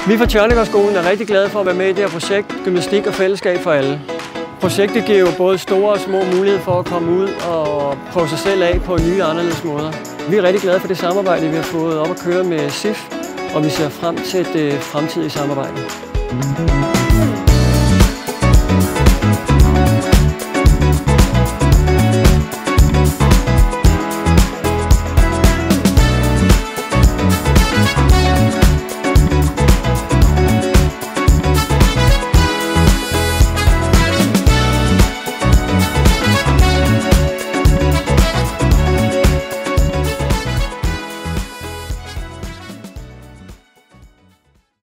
Vi fra Tjørnegårdsskolen er rigtig glade for at være med i det her projekt, Gymnastik og fællesskab for alle. Projektet giver jo både store og små muligheder for at komme ud og prøve sig selv af på nye og anderledes måder. Vi er rigtig glade for det samarbejde, vi har fået op at køre med SIF, og vi ser frem til det fremtidige samarbejde.